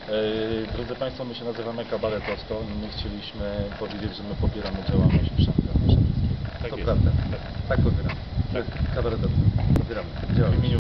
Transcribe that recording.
Drodzy Państwo, my się nazywamy Kabaret Osto i my chcieliśmy powiedzieć, że my popieramy działalność Przemka Wyszyńskiego. Tak To jest. prawda. Tak popieramy. Tak. Kabaret Osto. Popieramy. Działamy.